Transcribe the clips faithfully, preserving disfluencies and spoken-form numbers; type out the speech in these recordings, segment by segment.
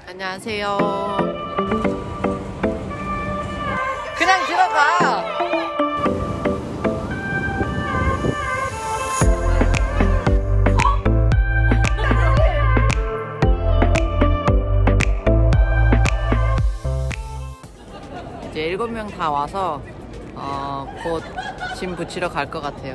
안녕하세요. 그냥 들어가. 이제 일곱 명 다 와서 어, 곧 짐 붙이러 갈 것 같아요.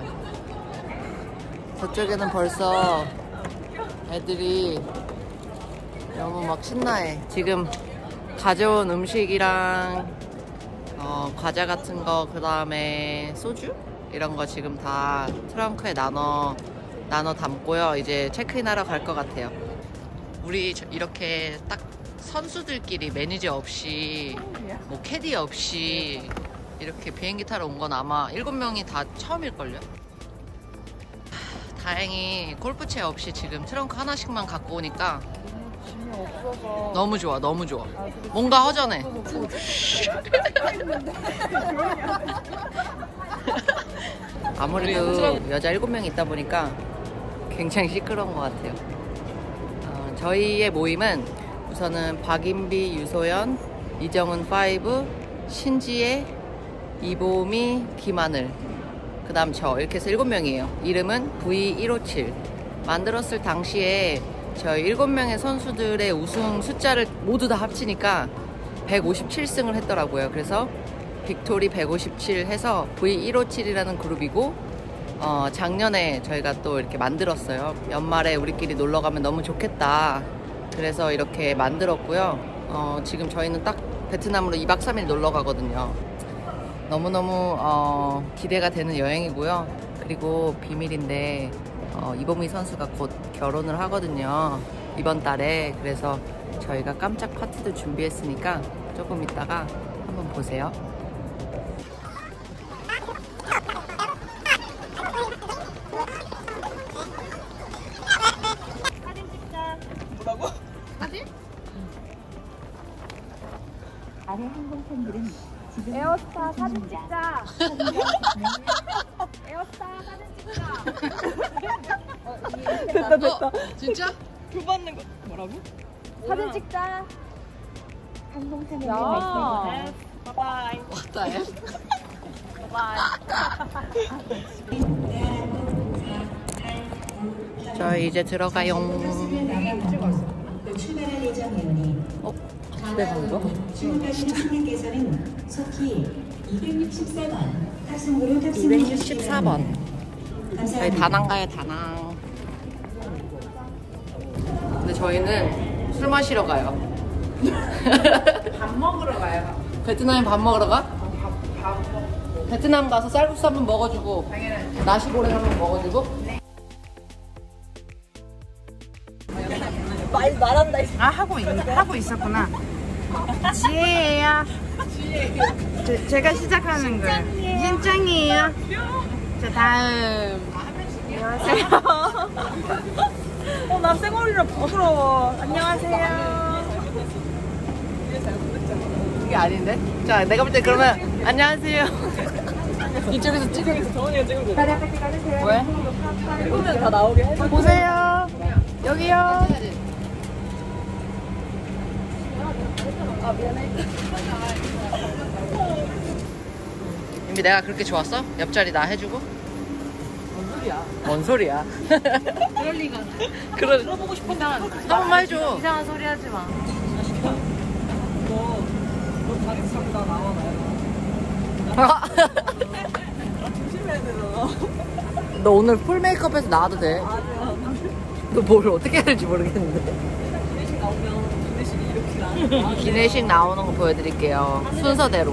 저쪽에는 벌써 애들이 너무 막 신나해. 지금 가져온 음식이랑 어, 과자 같은 거, 그 다음에 소주? 이런 거 지금 다 트렁크에 나눠 나눠 담고요. 이제 체크인 하러 갈 것 같아요. 우리 이렇게 딱 선수들끼리 매니저 없이 뭐 캐디 없이 이렇게 비행기 타러 온 건 아마 일곱 명이 다 처음일걸요? 다행히 골프채 없이 지금 트렁크 하나씩만 갖고 오니까 짐이 없어서 너무 좋아, 너무 좋아. 뭔가 허전해. 아무래도 여자 일곱 명이 있다 보니까 굉장히 시끄러운 것 같아요. 어, 저희의 모임은 우선은 박인비, 유소연, 이정은 파이브, 신지혜, 이보미, 김하늘, 그 다음 저, 이렇게 해서 일곱 명이에요. 이름은 브이 일오칠. 만들었을 당시에 저희 일곱 명의 선수들의 우승 숫자를 모두 다 합치니까 백오십칠 승을 했더라고요. 그래서 빅토리 백오십칠 해서 브이 일오칠이라는 그룹이고, 어, 작년에 저희가 또 이렇게 만들었어요. 연말에 우리끼리 놀러 가면 너무 좋겠다. 그래서 이렇게 만들었고요. 어, 지금 저희는 딱 베트남으로 이박 삼일 놀러 가거든요. 너무너무 어, 기대가 되는 여행이고요. 그리고 비밀인데 어, 이보미 선수가 곧 결혼을 하거든요. 이번 달에. 그래서 저희가 깜짝 파티도 준비했으니까 조금 이따가 한번 보세요. 사진 찍자. 뭐라고? 사진? 아래 항공편들은 지금 에어스타 사진 찍자. 에어스타 사진 찍자. 됐다, 됐다. 어, 진짜? 교받는 거 뭐라고? 사진 찍자. 항공편을 야. 말씀해 바이바이. 왔다 해. 바이바이. 저희 이제 들어가요. 출발할 예정이오니 어? 집에 간 거? 출발하는 승객께서는 속히 이백육십사 번 탑승구로 탑승해 이백육십사 번. 저희 다낭 가요, 다낭. 근데 저희는 술 마시러 가요. 밥 먹으러 가요. 베트남에 밥 먹으러 가? 밥, 밥 먹고. 베트남 가서 쌀국수 한번 먹어주고, 당연하지. 나시고랭 한번 먹어주고. 말 말한다. 아 하고 있, 하고 있었구나. 지혜야. 제, 제가 시작하는 거예요. 신짱이에요. 자 다음. 안녕하세요. 어, 나 쌩얼이라 부끄러워. 안녕하세요. 이게 아닌데? 자, 내가 볼 때 그러면, 안녕하세요. 이쪽에서 찍으면 정원이가 찍으면 돼. 바다까지 가주세요. 왜? 찍으면 다 나오게 해. 보세요. 여기요. 이미 내가 그렇게 좋았어? 옆자리 나 해주고? 뭔 소리야? 뭔 소리야? 그럴 리가. 그런 들어보고 싶은데 한 번만 해줘. 이상한 소리 하지 마. 너, 너 다리 참 나 나와 나야. 조심해야 되잖아. 너 오늘 풀 메이크업해서 나와도 돼. 너 뭘 어떻게 해야 될지 모르겠는데. 기내식 나오면 기내식이 이렇게 나. 기내식 나오는 거 보여드릴게요. 순서대로.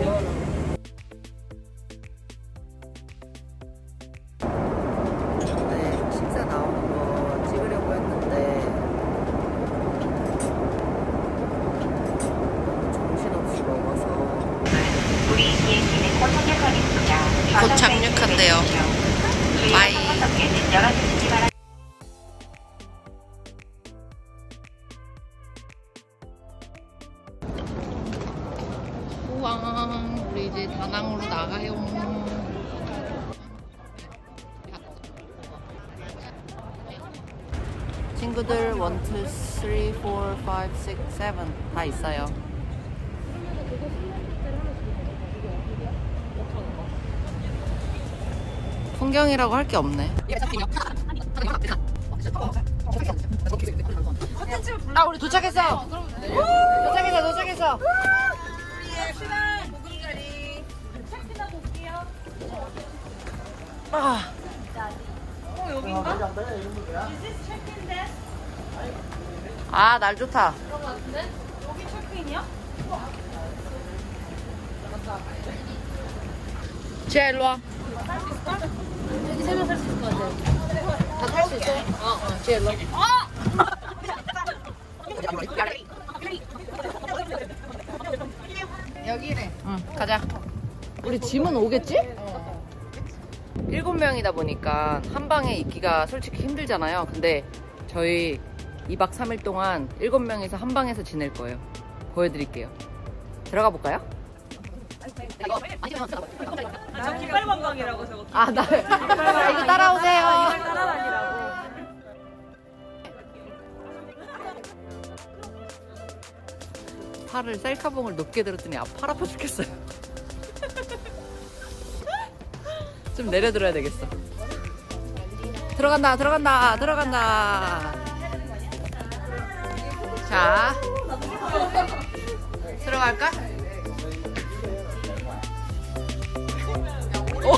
네, 식사 나오는 거 찍으려고 했는데 정신없이 먹어서. 우리 비행기는 곧 착륙하겠습니다. 곧 착륙한대요. 바이. 진정하시기 바랍니다. 우와, 우리 이제 다낭으로 나가요. 친구들 일, 이, 삼, 사, 육, 칠 다 있어요. 풍경이라고 할 게 없네. 아, 우리 도착했어. 도착했어, 도착했어. 우리의 신한 보금자리 체크나 볼게요. 아, 어, 여긴가? Is this check-in desk? 아, 날 좋다. 그런 거 같은데? 여기 체크인이야? 지아, 일로 와. 여기 세 명 살 수 있을 것 같아. 다 탈 수 있어? 어, 어, 지아, 일로 와. 여기래. 응, 가자. 우리 짐은 오겠지? 어. 일곱 명이다 보니까 한 방에 있기가 솔직히 힘들잖아요. 근데 저희 이 박 삼 일 동안 일곱 명이서 한 방에서 지낼 거예요. 보여드릴게요. 들어가 볼까요? 저 깃발관광이라고 저거. 아, 나 아, 이거 따라오세요. 따라다니라고. 팔을 셀카봉을 높게 들었더니 아, 팔 아파 죽겠어요. 좀 내려들어야 되겠어. 들어간다, 들어간다, 들어간다. 자, 들어갈까? 오.